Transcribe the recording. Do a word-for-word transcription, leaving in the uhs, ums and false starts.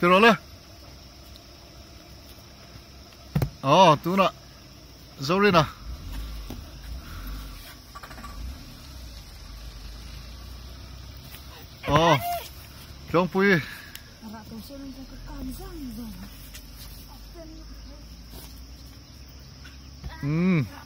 Từ rồi lên. Ồ, tú nè. Dấu đi nè. Ồ, trong pui. Hmm.